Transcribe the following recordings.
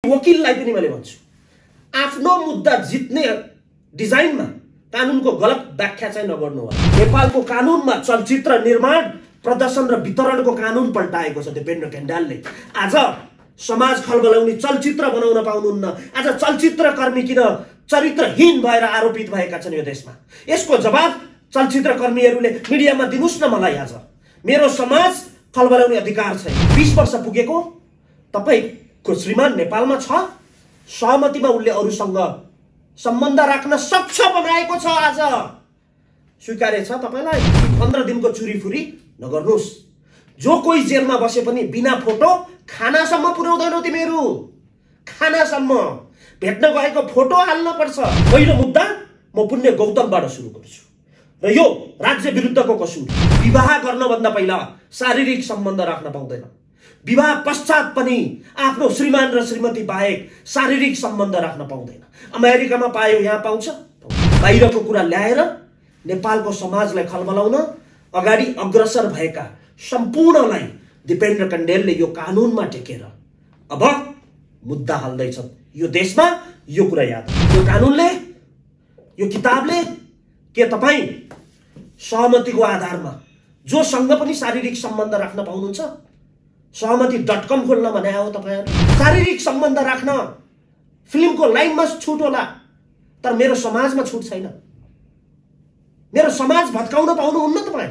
वकिललाई पनि मैले भन्छु, आफ्नो मुद्दा जित्ने डिजाइनमा कानुनको गलत व्याख्या चाहिँ नगर्नु होला। नेपालको कानुनमा चलचित्र निर्माण, प्रदर्शन र वितरणको कानुन पल्टाएको छ दिपेन्द्र केण्डालले। आज समाज खलबलाउने चलचित्र बनाउन पाउनुहुन्न। आज चलचित्रकर्मी किन चरित्रहीन भएर आरोपित भएका छन् यो देशमा? यसको जवाब चलचित्रकर्मीहरूले मिडियामा दिनुस् न मलाई। आज मेरो समाज खलबलाउने अधिकार छैन। 20 वर्ष पुगेको तपाईको श्रीमान नेपालमा छ, सहमतिमा उनले अरूसँग सम्बन्ध राख्न सक्छ बनाएको छ। आज स्वीकार्य छ तपाईलाई। 15 दिनको चुरीफुरी नगर्नुस्। जो कोही जेलमा बसे पनि बिना फोटो खानासम्म पुर्याउँदैनौ तिमीहरू। खानासम्म भेट्न गएको फोटो हाल्न पर्छ। पहिलो मुद्दा म पुण्य गौतमबाट सुरु गर्छु र यो राज्य विरुद्धको कसुर। विवाह गर्नभन्दा पहिला शारीरिक सम्बन्ध राख्न पाउँदैन। विवाह पश्चात पनि आफ्नो श्रीमान र श्रीमती बाहेक शारीरिक सम्बन्ध राख्न पाउँदैन। अमेरिकामा पायो, यहाँ पाउँछ? बाहिरको कुरा ल्याएर नेपालको समाजलाई खलबलाउन अगाडि अग्रसर भएका सम्पूर्णलाई दिपेन्द्र कण्डेलले यो कानुनमा टेकेर अब मुद्दा हाल्दैछन् यो देशमा। यो कुरा याद, यो कानुनले, यो किताबले के तपाईँ सहमतिको आधारमा जोसँग पनि शारीरिक सम्बन्ध राख्न पाउनुहुन्छ? सहमति.com खोल्न भने हो तपाईहरु। शारीरिक सम्बन्ध राख्न फिल्मको लाइनमा छुट होला, तर मेरो समाजमा छुट छैन। मेरो समाज भत्काउन पाउनुहुन्न तपाईले।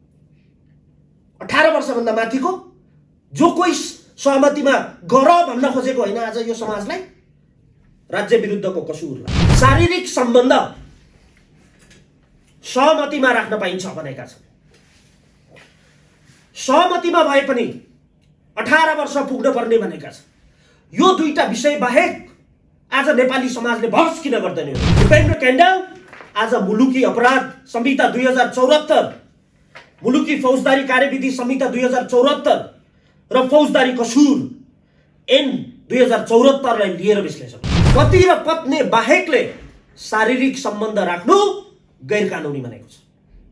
18 वर्षभन्दा माथिको जो कोही सहमतिमा गर भन्न खोजेको होइन आज यो समाजलाई। राज्य विरुद्धको कसुरलाई शारीरिक सम्बन्ध सहमतिमा राख्न पाइन्छ भनेका छन्। सहमतिमा भए पनि 18 वर्ष पुग्न पर्ने भनेका छन्। यो दुईटा विषय बाहेक आज नेपाली समाजले बहस किन गर्दैन? दिपेन्द्र केण्डाल आज मुलुकी अपराध संहिता 2074, मुलुकी फौजदारी कार्यविधि संहिता 2074 र फौजदारी कसुर ऐन 2074 लाई लिएर विश्लेषण। पति र पत्नी बाहेकले शारीरिक सम्बन्ध राख्नु गैर कानुनी भनेको छ।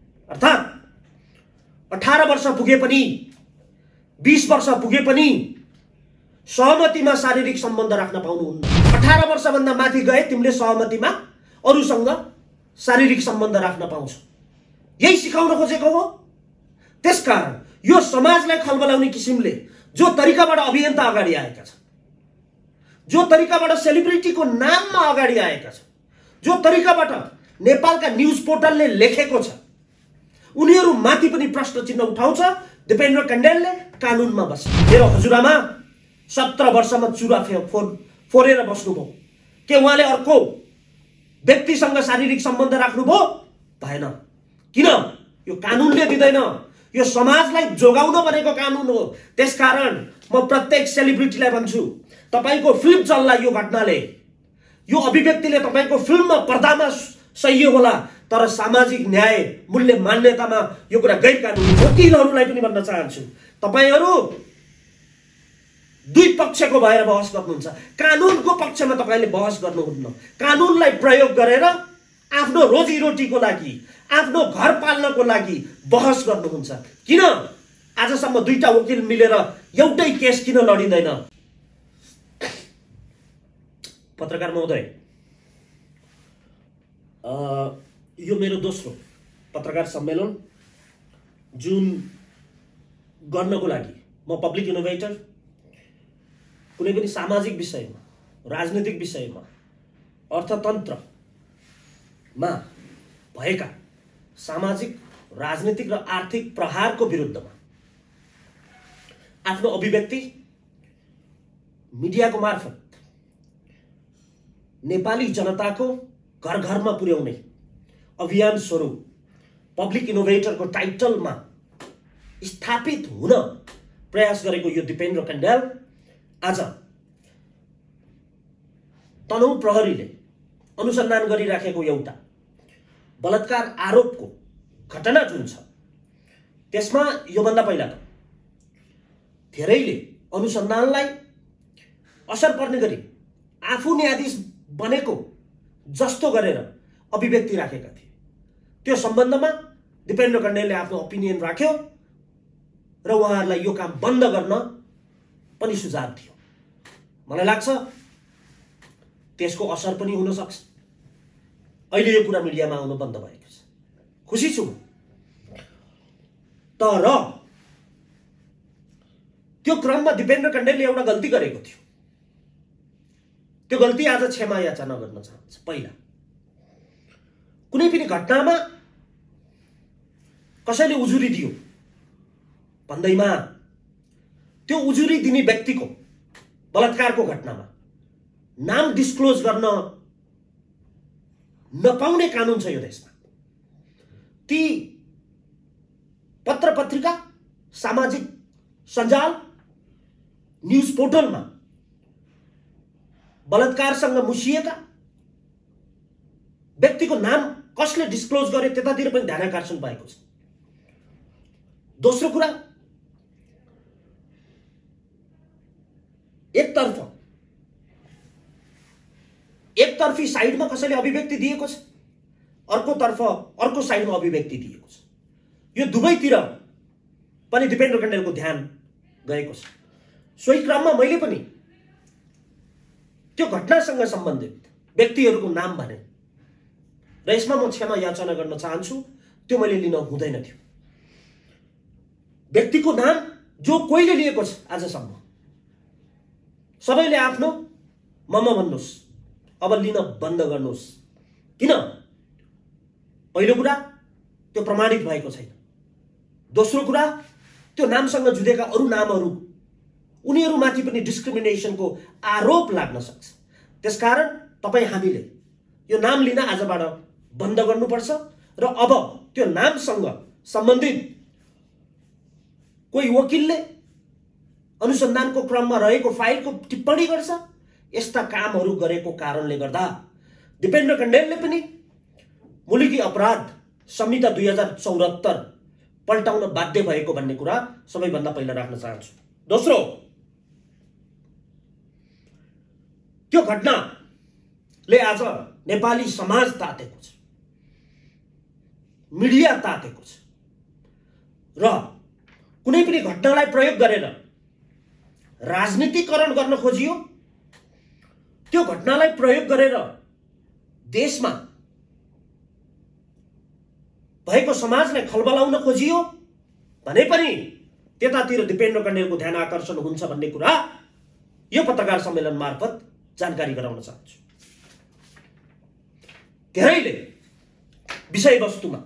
अर्थात् 18 वर्ष पुगे पनि 20 वर्ष पुगे पनि सहमतिमा शारीरिक सम्बन्ध राख्न पाउनुहुन्न। 18 वर्षभन्दा माथि गए तिमीले सहमतिमा अरूसँग शारीरिक सम्बन्ध राख्न पाउँछौ। यही सिकाउन खोजेको हो। त्यसकारण यो समाजलाई खलबलाउने किसिमले जो तरिकाबाट अभियन्ता अगाडि आएका छन्, जो तरिकाबाट सेलिब्रिटीको नाममा अगाडि आएका छन्, जो तरिकाबाट नेपालका न्यूज पोर्टलले लेखेको छ, उनीहरू माथि पनि प्रश्न चिन्ह उठाउँछ। दिपेन्द्र कण्डेलले कानुनमा बस्छ। मेरो हजुरआमा 17 वर्षमा चुरा फोरेर बस्नुभयो। के उहाँले अर्को व्यक्तिसँग शारीरिक सम्बन्ध राख्नुभयो? भएन। किन? यो कानुनले दिँदैन। यो समाजलाई जोगाउन बनेको कानुन हो। त्यसकारण म प्रत्येक सेलिब्रिटीलाई भन्छु, तपाईको फिल्म चल्ला यो घटनाले, यो अभिव्यक्तिले तपाईको फिल्ममा पर्दामा सही होला, तर सामाजिक न्याय मूल्य मान्यतामा यो कुरा गैर कानुनी। वकिलहरूलाई पनि भन्न चाहन्छु, तपाईहरू दुई पक्षको भएर बहस गर्नुहुन्छ। कानुनको पक्षमा तपाईले बहस गर्नुहुन्न। कानुनलाई प्रयोग गरेर आफ्नो रोजीरोटीको लागि, आफ्नो घर पाल्नको लागि बहस गर्नुहुन्छ। किन आजसम्म दुईटा वकिल मिलेर एउटै केस किन लडिँदैन? पत्रकार महोदय, यो मेरो दोस्रो पत्रकार सम्मेलन जुन गर्नको लागि म पब्लिक इनोभेटर कुनै पनि सामाजिक विषयमा, राजनीतिक विषयमा, अर्थतन्त्रमा भएका सामाजिक, राजनीतिक र आर्थिक प्रहारको विरुद्धमा आफ्नो अभिव्यक्ति मिडियाको मार्फत नेपाली जनताको घर घरमा पुर्याउने अभियान स्वरूप पब्लिक इनोभेटरको टाइटलमा स्थापित हुन प्रयास गरेको यो दिपेन्द्र कण्डेल आज तनहुँ प्रहरीले अनुसन्धान गरिराखेको एउटा बलात्कार आरोपको घटना जुन छ, त्यसमा योभन्दा पहिला त धेरैले अनुसन्धानलाई असर पर्ने गरी आफू न्यायाधीश बनेको जस्तो गरेर अभिव्यक्ति राखेका थिए। त्यो सम्बन्धमा दिपेन्द्र कण्डेलले आफ्नो ओपिनियन राख्यो र उहाँहरूलाई यो काम बन्द गर्न पनि सुझाव दियो। मलाई लाग्छ त्यसको असर पनि हुन सक्छ। अहिले यो कुरा मिडियामा आउनु बन्द भएको छ, खुसी छु म। तर त्यो क्रममा दिपेन्द्र कण्डेलले एउटा गल्ती गरेको थियो। त्यो गल्ती आज क्षमा याचना गर्न चाहन्छ। पहिला कुनै पनि घटनामा कसैले उजुरी दियो भन्दैमा त्यो उजुरी दिने व्यक्तिको बलात्कारको घटनामा नाम डिस्क्लोज गर्न नपाउने कानुन छ यो देशमा। ती पत्र पत्रिका, सामाजिक सञ्जाल, न्यूज पोर्टलमा बलात्कारसँग मुसिएका व्यक्तिको नाम कसले डिस्क्लोज गरे त्यतातिर पनि ध्यानाकर्षण पाएको छ। दोस्रो कुरा, एकतर्फी साइडमा कसैले अभिव्यक्ति दिएको छ, अर्कोतर्फ अर्को साइडमा अभिव्यक्ति दिएको छ। यो दुवैतिर पनि दिपेन्द्र कण्डेलको ध्यान गएको छ। सोही क्रममा मैले पनि त्यो घटनासँग सम्बन्धित व्यक्तिहरूको नाम भने र यसमा म क्षमा याचना गर्न चाहन्छु, त्यो मैले लिन हुँदैन थियो। व्यक्तिको नाम जो कोहीले लिएको छ आजसम्म सबैले आफ्नो मम भन्नुहोस्, अब लिन बन्द गर्नुहोस्। किन? पहिलो कुरा, त्यो प्रमाणित भएको छैन। दोस्रो कुरा, त्यो नामसँग जुधेका अरू नामहरू उनीहरूमाथि पनि डिस्क्रिमिनेसनको आरोप लाग्न सक्छ। त्यसकारण तपाईँ हामीले यो नाम लिन आजबाट बन्द गर्नुपर्छ र अब त्यो नामसँग सम्बन्धित कोही वकिलले अनुसन्धानको क्रममा रहेको फाइलको टिप्पणी गर्छ। यस्ता कामहरू गरेको कारणले गर्दा दिपेन्द्र कण्डेलले पनि मुलुकी अपराध संहिता 2074 पल्टाउन बाध्य भएको भन्ने कुरा सबैभन्दा पहिला राख्न चाहन्छु। दोस्रो, त्यो घटनाले आज नेपाली समाज तातेको छ, मिडिया तातेको छ र कुनै पनि घटनालाई प्रयोग गरेर राजनीतिकरण गर्न खोजियो, त्यो घटनालाई प्रयोग गरेर देशमा भएको समाजलाई खलबलाउन खोजियो भने पनि त्यतातिर दिपेन्द्र कण्डेलको ध्यान आकर्षण हुन्छ भन्ने कुरा यो पत्रकार सम्मेलन मार्फत जानकारी गराउन चाहन्छु। धेरैले विषयवस्तुमा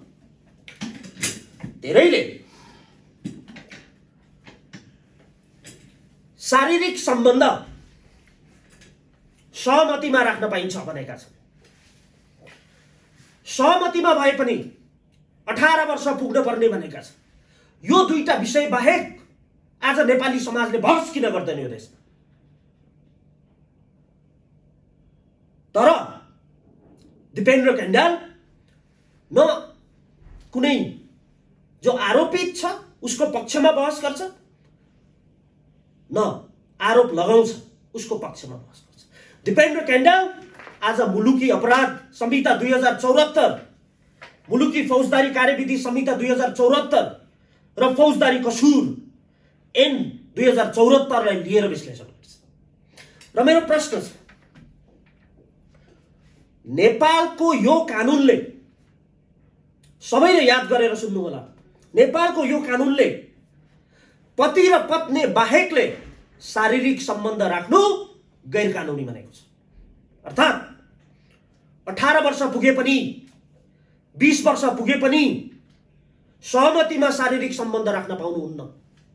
शारीरिक सम्बन्ध सहमतिमा राख्न पाइन्छ भनेका छन्। सहमतिमा भए पनि 18 वर्ष पुग्न पर्ने भनेका छन्। यो दुईटा विषय बाहेक आज नेपाली समाजले बहस किन गर्दैन यो देशमा? तर दिपेन्द्र कण्डेल न कुनै जो आरोपित छ उसको पक्षमा बहस गर्छ, न आरोप लगाउँछ उसको पक्षमा बहस गर्छ। दिपेन्द्र कण्डेल आज मुलुकी अपराध संहिता 2074, मुलुकी फौजदारी कार्यविधि संहिता 2074 र फौजदारी कसुर ऐन 2074 लाई लिएर विश्लेषण गर्छ। र मेरो प्रश्न छ, नेपालको यो कानुनले, सबैले याद गरेर सुन्नु होला, नेपालको यो कानुनले पति र पत्नी बाहेकले शारीरिक सम्बन्ध राख्नु गैर कानुनी भनेको छ। अर्थात् 18 वर्ष पुगे पनि 20 वर्ष पुगे पनि सहमतिमा शारीरिक सम्बन्ध राख्न पाउनुहुन्न।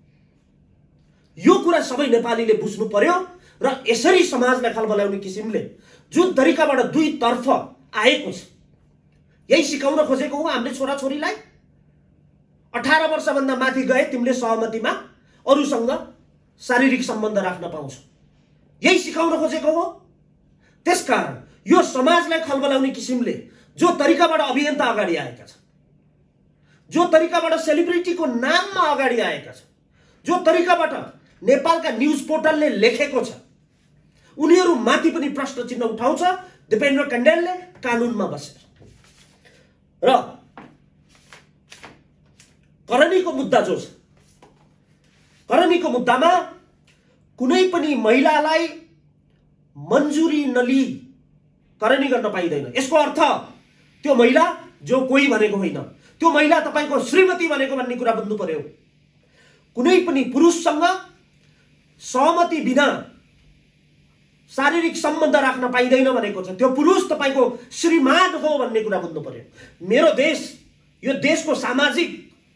यो कुरा सबै नेपालीले बुझ्नु पर्यो र यसरी समाजलाई खलबलाउने किसिमले जुन तरिकाबाट दुई तर्फ आएको छ, यही सिकाउन खोजेको हो हामीले छोराछोरीलाई। 18 वर्षभन्दा माथि गए तिमीले सहमतिमा अरूसँग शारीरिक सम्बन्ध राख्न पाउँछौ, यही सिकाउन खोजेको हो। त्यसकारण यो समाजलाई खलबलाउने किसिमले जो तरिकाबाट अभियन्ता अगाडि आएका छन्, जो तरिकाबाट सेलिब्रिटीको नाममा अगाडि आएका छन्, जो तरिकाबाट नेपालका न्यूज पोर्टलले लेखेको छ, उनीहरू माथि पनि प्रश्न चिन्ह उठाउँछ दिपेन्द्र कण्डेलले कानुनमा बसेर। र करणीको मुद्दा जो छ, करणीको मुद्दामा कुनै पनि महिलालाई मन्जुरी नलिई करनी गर्न पाइँदैन। यसको अर्थ त्यो महिला जो कोही भनेको होइन, त्यो महिला तपाईको श्रीमती भनेको भन्ने कुरा बुझ्नु पर्यो। कुनै पनि पुरुषसँग सहमति बिना शारीरिक सम्बन्ध राख्न पाइँदैन भनेको छ। त्यो पुरुष तपाईको श्रीमान हो भन्ने कुरा बुझ्नु पर्यो। मेरो देश, यो देशको सामाजिक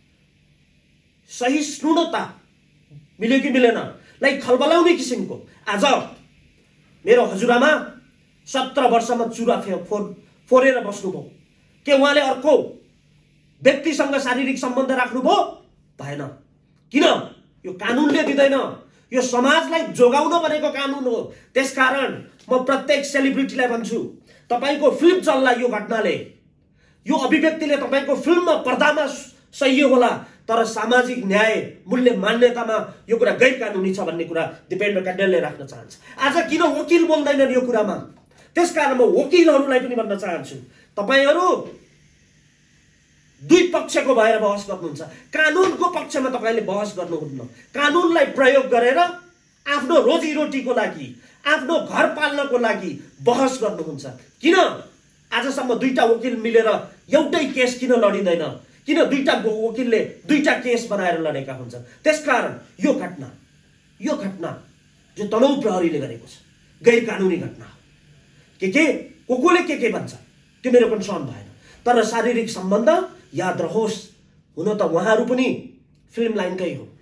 सहिष्णुता मिल्यो कि मिलेन लाई खलबलाउने किसिमको आज मेरो हजुरआमा 17 वर्षमा चुरा फोरेर बस्नुभयो। के उहाँले अर्को व्यक्तिसँग शारीरिक सम्बन्ध राख्नुभयो? भएन। किन? यो कानुनले दिँदैन। यो समाजलाई जोगाउन भनेको कानुन हो। त्यसकारण म प्रत्येक सेलिब्रिटीलाई भन्छु, तपाईको फिल्म चल्ला यो घटनाले, यो अभिव्यक्तिले तपाईको फिल्ममा पर्दामा सही होला, तर सामाजिक न्याय मूल्य मान्यतामा यो कुरा गैर कानुनी छ भन्ने कुरा दिपेन्द्र कण्डेलले राख्न चाहन्छ। आज किन वकिल बोल्दैनन् यो कुरामा? त्यसकारण म वकिलहरूलाई पनि भन्न चाहन्छु, तपाईहरू दुई पक्षको भएर बहस गर्नुहुन्छ। कानुनको पक्षमा तपाईले बहस गर्नुहुन्न। कानुनलाई प्रयोग गरेर आफ्नो रोजीरोटीको लागि, आफ्नो घर पाल्नको लागि बहस गर्नुहुन्छ। किन आजसम्म दुईटा वकिल मिलेर एउटै केस किन लडिँदैन? किन दुईटा वकिलले दुईटा केस बनाएर लडेका हुन्छन्? त्यसकारण यो घटना जो तनहुँ प्रहरीले गरेको छ गैर कानुनी घटना हो। कोले के भन्छ त्यो मेरो कन्सर्न भएन, तर शारीरिक सम्बन्ध याद रहोस्, हुन त उहाँहरू पनि फिल्म लाइनकै हो।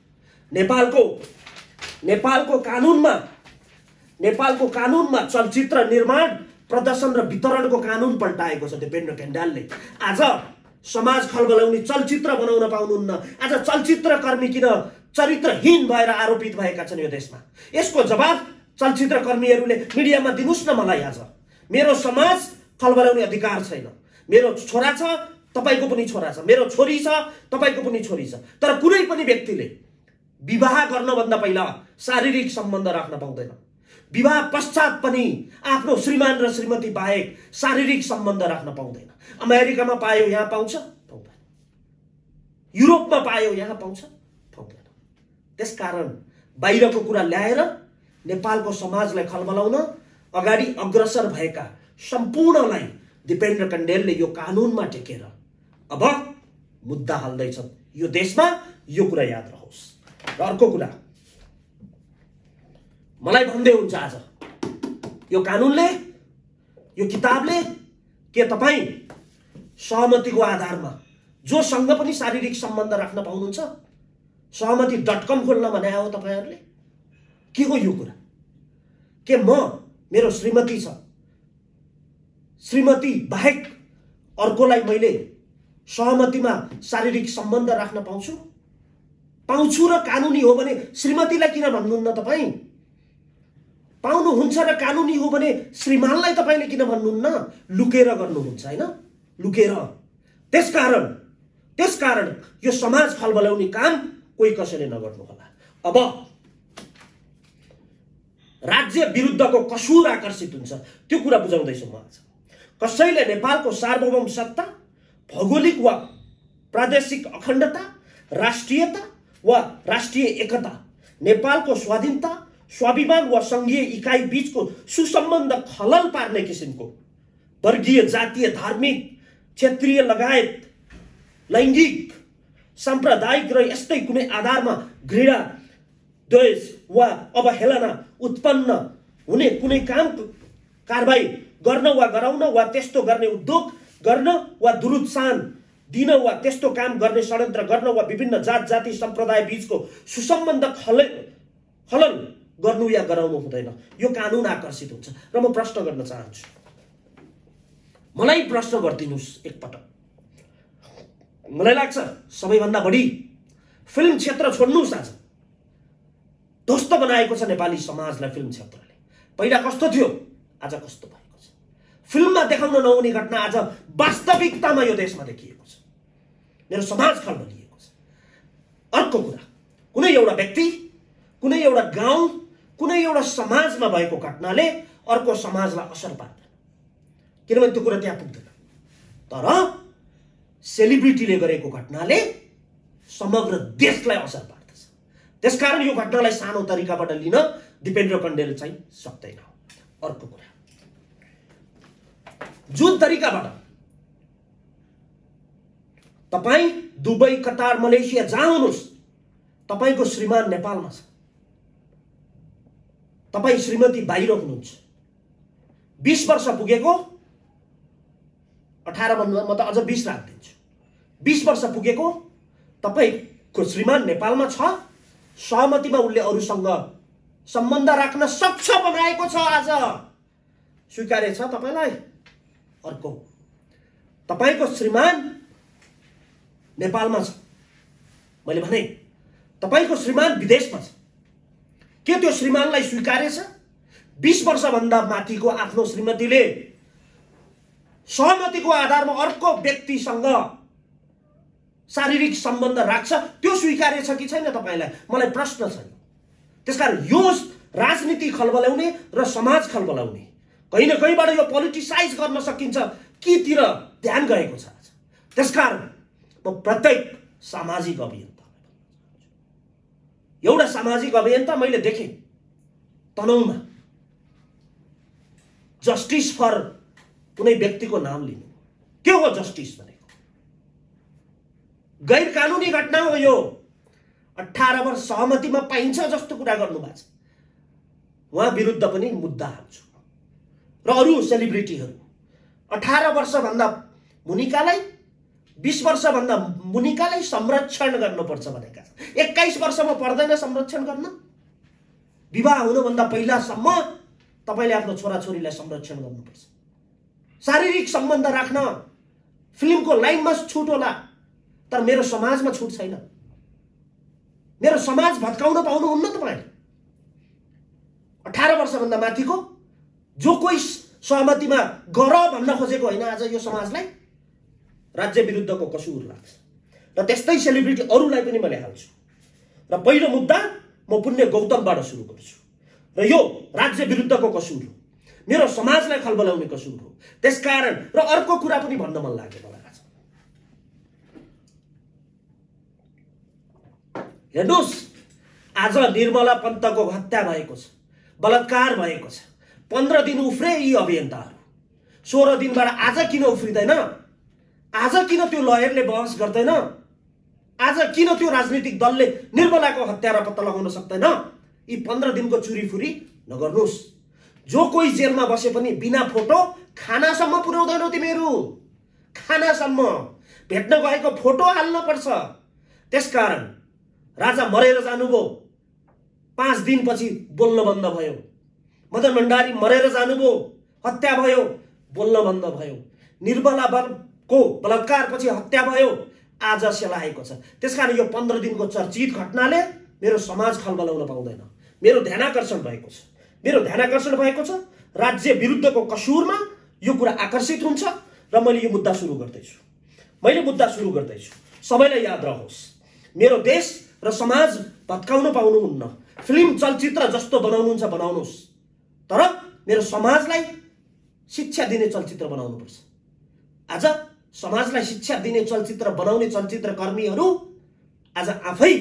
नेपालको कानुनमा चलचित्र निर्माण, प्रदर्शन र वितरणको कानुन पल्टाएको छ दिपेन्द्र कण्डेलले। आज समाज खलबलाउने चलचित्र बनाउन पाउनुहुन्न। आज चलचित्रकर्मी किन चरित्रहीन भएर आरोपित भएका छन् यो देशमा? यसको जवाब चलचित्रकर्मीहरूले मिडियामा दिनुस् न मलाई। आज मेरो समाज खलबलाउने अधिकार छैन। मेरो छोरा छ, तपाईको पनि छोरा छ, मेरो छोरी छ, तपाईको पनि छोरी छ, तर कुनै पनि व्यक्तिले विवाह गर्नभन्दा पहिला शारीरिक सम्बन्ध राख्न पाउँदैन। विवाह पश्चात पनि आफ्नो श्रीमान र श्रीमती बाहेक शारीरिक सम्बन्ध राख्न पाउँदैन। अमेरिकामा पायो यहाँ पाउँछ? पाउँदैन। युरोपमा पायो यहाँ पाउँछ? पाउँदैन। त्यसकारण बाहिरको कुरा ल्याएर नेपालको समाजलाई खलबलाउन अगाडि अग्रसर भएका सम्पूर्णलाई दिपेन्द्र कण्डेलले यो कानुनमा टेकेर अब मुद्दा हाल्दैछन् यो देशमा। यो कुरा याद रहोस्। र अर्को कुरा मलाई भन्दै हुन्छ आज, यो कानुनले, यो किताबले के तपाई सहमतिको आधारमा जोसँग पनि शारीरिक सम्बन्ध राख्न पाउनुहुन्छ? सहमति.com खोल्न भने हो तपाईहरुले? के हो यो कुरा? के मेरो श्रीमती छ, श्रीमती बाहेक अर्कोलाई मैले सहमतिमा शारीरिक सम्बन्ध राख्न पाउँछु र कानुनी हो भने श्रीमतीलाई किन भन्नुहुन्न तपाई? पाउनुहुन्छ र कानुनी हो भने श्रीमानलाई तपाईले किन भन्नुहुन्न? लुकेर गर्नुहुन्छ हैन? लुकेर। त्यसकारण यो समाज खलबलाउने काम कोही कसैले नगर्नु होला। अब राज्य विरुद्धको कसुर आकर्षित हुन्छ त्यो कुरा बुझाउँदैछु म आज। कसैले नेपालको सार्वभौम सत्ता, भौगोलिक वा प्रादेशिक अखण्डता, राष्ट्रियता वा राष्ट्रिय एकता, नेपालको स्वाधीनता, स्वाभिमान वा संघीय इकाइ बीचको सुसम्बन्ध खलल पार्ने किसिमको वर्गीय, जातीय, धार्मिक, क्षेत्रीय लगायत लैङ्गिक, साम्प्रदायिक र यस्तै कुनै आधारमा घृणा, द्वेष वा अवहेलना उत्पन्न हुने कुनै कारबाही गर्न वा गराउन वा त्यस्तो गर्ने उद्योग गर्न वा दुरुत्साहन दिन वा त्यस्तो काम गर्ने षड्यन्त्र गर्न वा विभिन्न जात जाति सम्प्रदाय बीचको सुसम्बन्ध खलल गर्नु या गराउनु हुँदैन। यो कानुन आकर्षित हुन्छ। र म प्रश्न गर्न चाहन्छु, मलाई प्रश्न गरिदिनुस् एकपटक। मलाई लाग्छ सबैभन्दा बढी फिल्म क्षेत्र छोड्नुस्, आज ध्वस्त बनाएको छ नेपाली समाजलाई फिल्म क्षेत्रले। पहिला कस्तो थियो, आज कस्तो भएको छ। फिल्ममा देखाउन नहुने घटना आज वास्तविकतामा यो देशमा देखिएको छ। मेरो समाज खलबलिएको छ। अर्को कुरा, कुनै एउटा व्यक्ति, कुनै एउटा गाउँ, कुनै एउटा समाजमा भएको घटनाले अर्को समाजलाई असर पार्दैन, किनभने त्यो कुरा त्यहाँ पुग्दैन। तर सेलिब्रिटीले गरेको घटनाले समग्र देशलाई असर पार्दछ। त्यसकारण यो घटनालाई सानो तरिकाबाट लिन दिपेन्द्र कण्डेल चाहिँ सक्दैन। अर्को कुरा, जुन तरिकाबाट तपाई दुबई, कतार, मलेसिया जहाँ हुनुहोस्, तपाईको श्रीमान नेपालमा छ, तपाई श्रीमती बाहिर हुनुहुन्छ, 20 वर्ष पुगेको, 18 भन्दा म त अझ 20 राख्दिन्छु, 20 वर्ष पुगेको तपाईको श्रीमान नेपालमा छ, सहमतिमा उनले अरूसँग सम्बन्ध राख्न सक्छ बनाएको छ, आज स्वीकार्य छ तपाईलाई। अर्को, तपाईको श्रीमान नेपालमा छ, मैले भने तपाईको श्रीमान विदेशमा छ, के त्यो श्रीमानलाई स्वीकार्य छ? 20 वर्षभन्दा माथिको आफ्नो श्रीमतीले सहमतिको आधारमा अर्को व्यक्तिसँग शारीरिक सम्बन्ध राख्छ, त्यो स्वीकार्य छ कि छैन तपाईलाई? मलाई प्रश्न छ। त्यसकारण यो राजनीति खलबलाउने र समाज खलबलाउने, कहीं न कहीँबाट यो पोलिटिसाइज गर्न सकिन्छ कि तिर ध्यान गएको छ। त्यसकारण म प्रत्येक सामाजिक अभियन्ता, एउटा सामाजिक अभियन्ता मैले देखेँ तनहुमा जस्टिस फर कुनै व्यक्तिको नाम लिनु। के हो जस्टिस भनेको? गैर कानुनी घटना हो यो। 18 वर्ष सहमतिमा पाइन्छ जस्तो कुरा गर्नुभएको छ। उहाँ विरुद्ध पनि मुद्दा हाल्छु र अरू सेलिब्रिटीहरू 18 वर्षभन्दा मुनिकालाई, 20 वर्षभन्दा मुनिकालाई संरक्षण गर्नुपर्छ भनेका छन्। 21 वर्षमा पर्दैन संरक्षण गर्न? विवाह हुनुभन्दा पहिलासम्म तपाईले आफ्नो छोराछोरीलाई संरक्षण गर्नुपर्छ। शारीरिक सम्बन्ध राख्न फिल्मको लाइनमा छुट होला, तर मेरो समाजमा छुट छैन। मेरो समाज भत्काउन पाउनुहुन्न तपाईले। 18 वर्षभन्दा माथिको जो कोही सहमतिमा गर भन्न खोजेको होइन आज यो समाजलाई, राज्य विरुद्धको कसुर लाग्छ। र त्यस्तै सेलिब्रिटी अरूलाई पनि मैले हाल्छु। र पहिलो मुद्दा म पुण्य गौतमबाट सुरु गर्छु। र यो राज्य विरुद्धको कसुर हो, मेरो समाजलाई खलबलाउने कसुर हो। त्यसकारण र अर्को कुरा पनि भन्न मन लाग्यो मलाई आज। हेर्नुहोस्, आज निर्मला पन्तको हत्या भएको छ, बलात्कार भएको छ। 15 दिन उफ्रे यी अभियन्ताहरू, 16 दिनबाट आज किन उफ्रिँदैन? आज किन त्यो लयरले बहस गर्दैन? आज किन त्यो राजनीतिक दलले निर्मलाको हत्या र पत्ता लगाउन सक्दैन? यी 15 दिनको चुरीफुरी नगर्नुहोस्। जो कोही जेलमा बसे पनि बिना फोटो खानासम्म पुर्याउँदैनौ तिमीहरू। खानासम्म भेट्न गएको फोटो हाल्न पर्छ। त्यसकारण राजा मरेर जानुभयो, 5 दिनपछि बोल्न बन्द भयो। मदन भण्डारी मरेर जानुभयो, हत्या भयो, बोल्न बन्द भयो। निर्मलाको बलात्कारपछि हत्या भयो, आज सेलाएको छ। त्यसकारण यो 15 दिनको चर्चित घटनाले मेरो समाज खलबलाउन पाउँदैन। मेरो ध्यानाकर्षण भएको छ, मेरो ध्यानाकर्षण भएको छ। राज्य विरुद्धको कसुरमा यो कुरा आकर्षित हुन्छ र मैले यो मुद्दा सुरु गर्दैछु। सबैलाई याद रहोस्, मेरो देश र समाज भत्काउन पाउनुहुन्न। फिल्म चलचित्र जस्तो बनाउनुहुन्छ बनाउनुहोस्, तर मेरो समाजलाई शिक्षा दिने चलचित्र बनाउनुपर्छ। आज समाजलाई शिक्षा दिने चलचित्र बनाउने चलचित्र कर्मीहरू आज आफै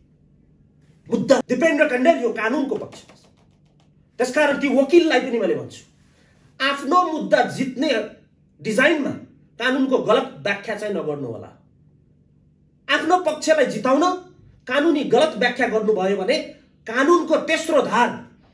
मुद्दा दिपेन्द्र कण्डेल यो कानुनको पक्षमा छ। त्यसकारण ती वकिललाई पनि मैले भन्छु, आफ्नो मुद्दा जित्ने डिजाइनमा कानुनको गलत व्याख्या चाहिँ नगर्नु होला। आफ्नो पक्षलाई जिताउन कानुनी गलत व्याख्या गर्नुभयो भने कानुनको तेस्रो धार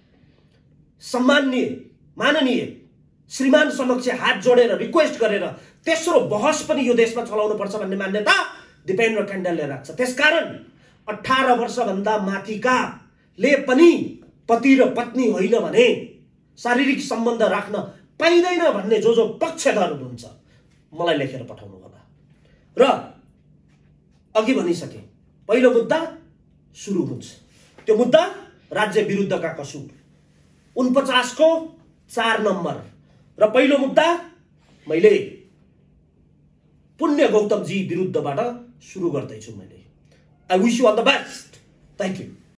सम्माननीय माननीय श्रीमान समक्ष हात जोडेर रिक्वेस्ट गरेर तेस्रो बहस पनि यो देशमा चलाउनु पर्छ भन्ने मान्यता दिपेन्द्र कण्डेलले राख्छ। त्यसकारण 18 वर्षभन्दा माथिकाले पनि पति र पत्नी होइन भने शारीरिक सम्बन्ध राख्न पाइँदैन भन्ने जो पक्षधर हुनुहुन्छ मलाई लेखेर पठाउनु होला। र अघि भनिसके, पहिलो मुद्दा सुरु हुन्छ। त्यो मुद्दा राज्य विरुद्धका कसुर 49 को 4 नम्बर र पहिलो मुद्दा मैले पुण्य गौतमजी विरुद्धबाट सुरु गर्दैछु। मैले I wish you all the best. Thank you.